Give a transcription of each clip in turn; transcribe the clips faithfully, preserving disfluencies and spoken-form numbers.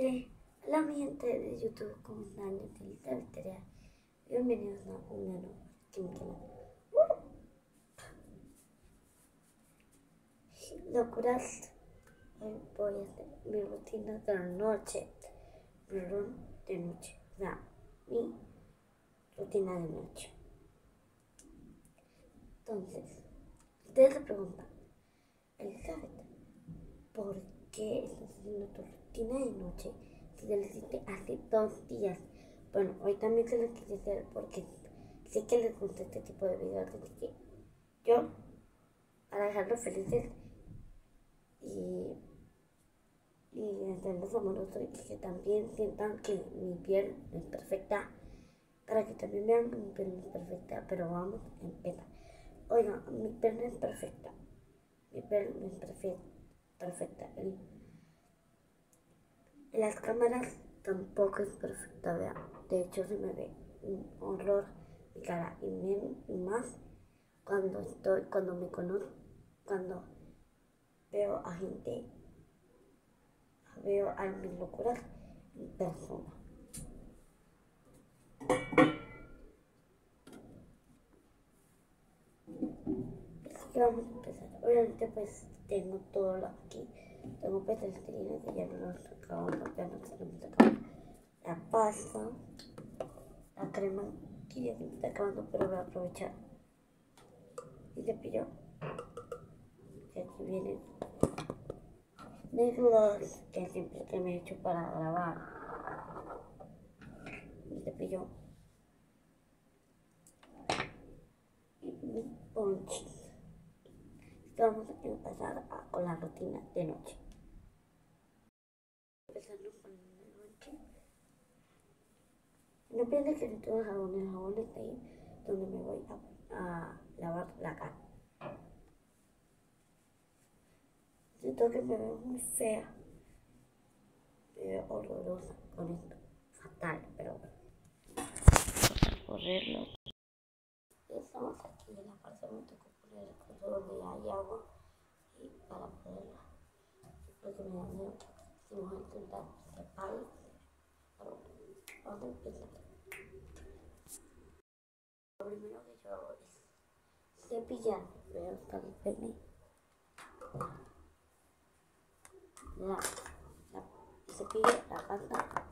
Eh, hola mi gente de YouTube, ¿cómo están? Yo soy Lita Victoria. Bienvenidos a un nuevo aquí en mi canal. Uh. Locuras, hoy voy a hacer mi rutina de la noche. Mi run de noche. O sea, mi rutina de noche. Entonces, ustedes se preguntan, Elizabeth, ¿por qué estás haciendo tu rutina de noche si ya lo hiciste hace dos días? Bueno, hoy también se lo quise hacer porque sé que les gusta este tipo de videos, así que yo, para dejarlos felices y, y hacerlos amorosos y que también sientan que mi piel es perfecta, para que también vean que mi piel es perfecta, pero vamos a empezar. Oigan, mi piel no es perfecta, mi piel no es perfecta, perfecta. El, las cámaras tampoco es perfecta, vean. De hecho se me ve un horror mi cara y, men, y más cuando estoy, cuando me conozco, cuando veo a gente, veo a mis locuras en persona. Así que vamos a empezar. Obviamente pues tengo todo lo aquí. Tengo petrolina que ya no nos acabamos, ya no tenemos acabado. La pasta, la crema que ya se me está acabando, pero voy a aprovechar. Y cepillo. Y aquí viene mis gloss que siempre que me he hecho para grabar. Mi cepillo. Y mis ponches. Vamos a empezar a, con la rutina de noche. Empezando con la noche. No pienses que no tengo jabón, el jabón está ahí donde me voy a, a lavar la cara. Siento que me veo muy fea, me veo horrorosa con esto, fatal, pero bueno. Vamos a correrlo. Estamos aquí en la parte donde tengo que poner el coso donde hay agua y para poderla, porque me da miedo si me voy a intentar escapar. Pero bueno, vamos a empezar. Lo primero que yo hago es cepillar, voy a buscar el peine, la, la cepillo, la pasta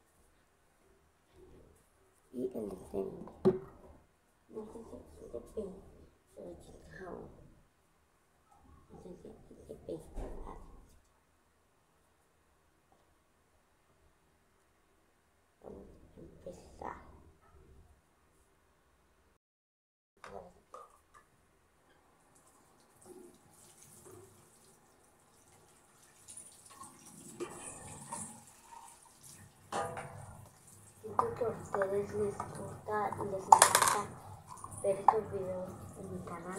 y el diseño. No sé si se peine, pero es jabón. No sé si se peine. Vamos a empezar. Siento que a ustedes les gusta y les encanta ver estos videos en mi canal.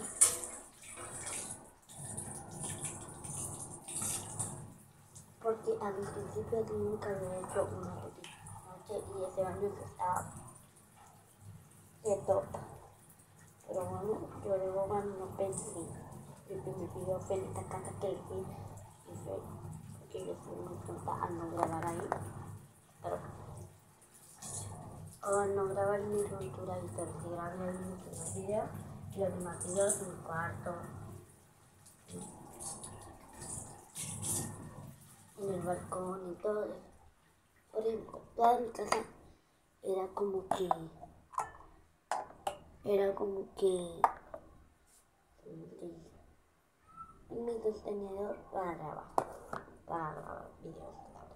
Porque a mi principio nunca había hecho una rutina de noche y ese baño estaba de torta. Pero bueno, yo luego cuando no pensé, el primer video fue en esta casa que fui y fue porque yo estoy muy tonta al no grabar ahí. Pero o al no grabar mi ruptura ahí, pero sí grabé ahí mi primer video y los demás videos en mi cuarto, en el balcón y todo eso. Por ejemplo, toda mi casa era como que, era como que, en mi contenedor para grabar, para grabar videos.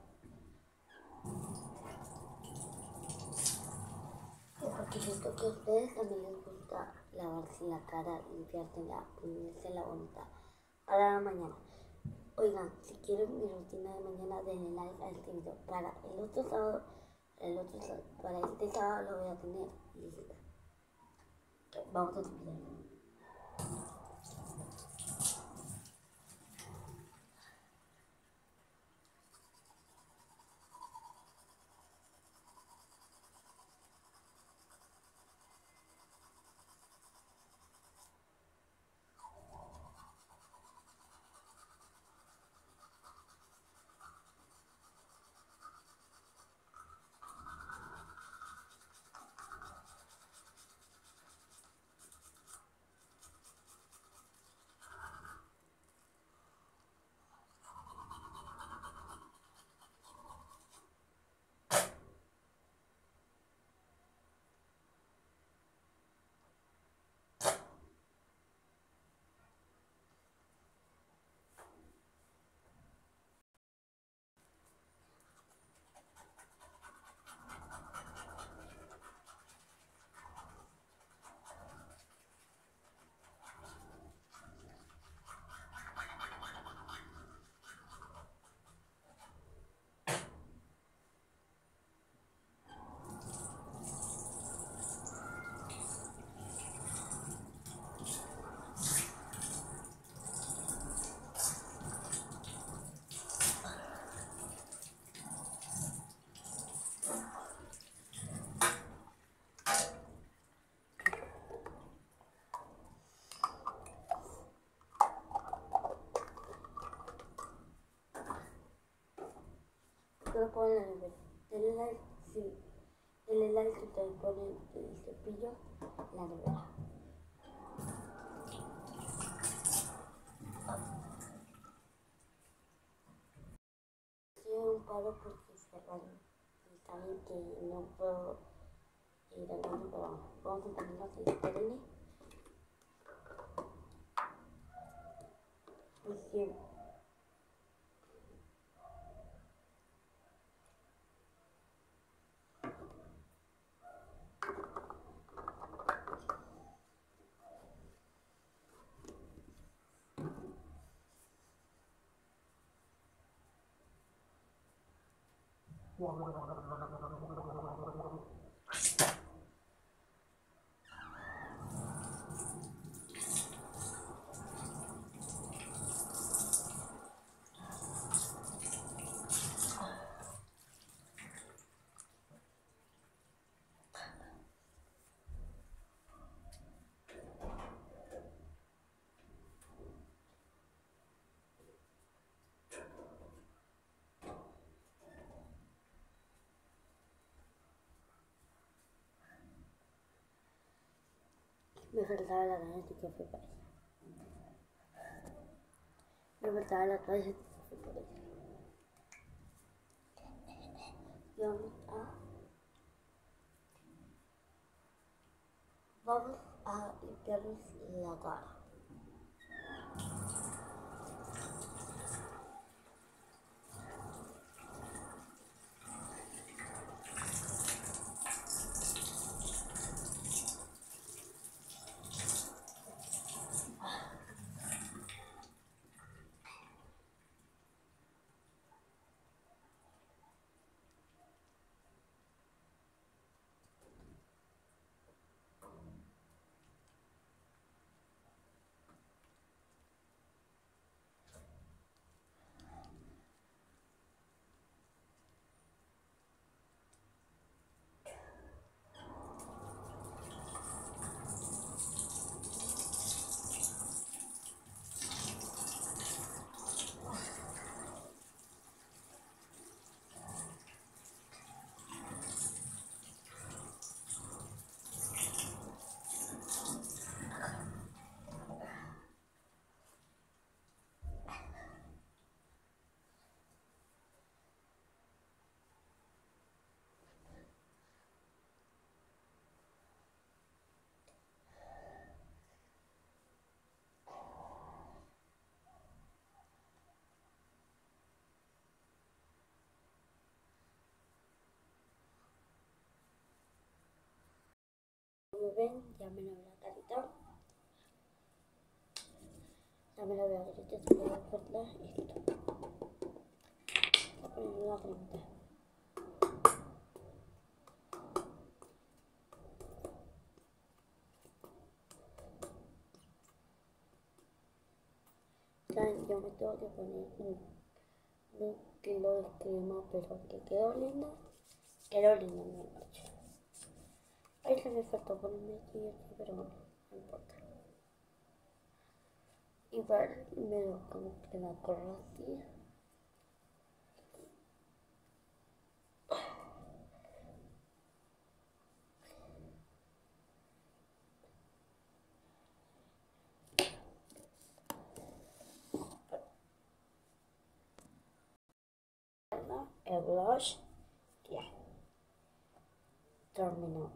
Porque siento que a ustedes también les gusta lavarse la cara, limpiársela, ponérsela bonita para la mañana. Oigan, si quieren mi rutina de mañana, denle like a este video. Para el otro sábado, el otro, para este sábado lo voy a tener listo. Vamos a empezar. que lo pongo en la nevera. Denle like, sí. Denle like y ustedes ponen el cepillo en la nevera. Sí, un paro porque cerraron. Y saben que no puedo ir al baño, pero vamos a ponerlo así. Espérenme. Porque me faltaba la tarjeta que fue para ella. Me faltaba la tarjeta que fue para ella. Y vamos a, vamos a limpiarnos la cara. Como ven, ya me lavé la carita. Ya me lavé la carita, se puede cortar esto. Voy a poner la cremita. Saben, yo me tengo que poner un, un kilo de crema, pero que quedó linda. Quedó linda mi noche. Ahí se me faltó ponerme aquí y aquí, pero bueno, no importa. Igual me lo como que la corro así. El blush, ya, terminó.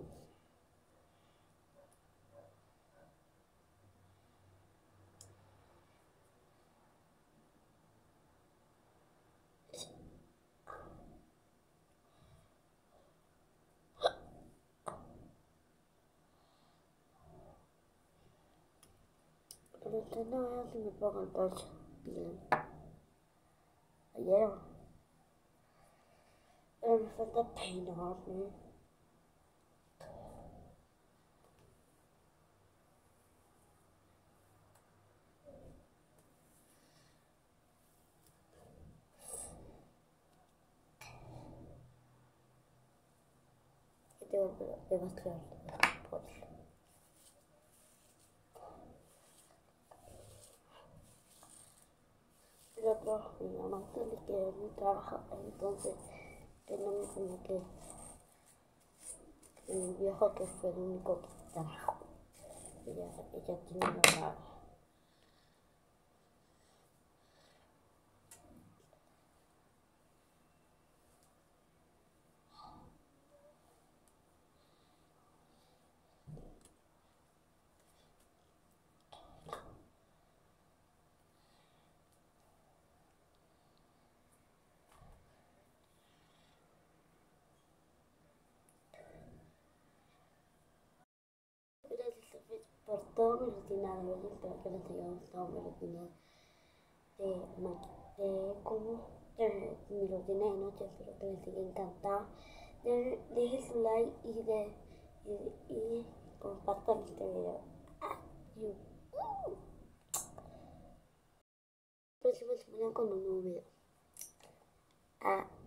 Pero usted no vea si me pongo el pecho bien. Ayer, pero me falta peinarme. Y tengo que demostrar por eso. Pero mi mamá tiene que mi trabajo, entonces que no me comuniqué. Mi viejo que fue el único que trajo. Ella, ella tiene la rara. Gracias Sofía, por todo mi rutina de hoy. Espero que les haya gustado mi rutina de, de cómo de mi rutina de noche. Espero que les haya encantado. De, dejen su like y de y, y compartan este video. Adiós. Próxima semana con un nuevo video. Ah.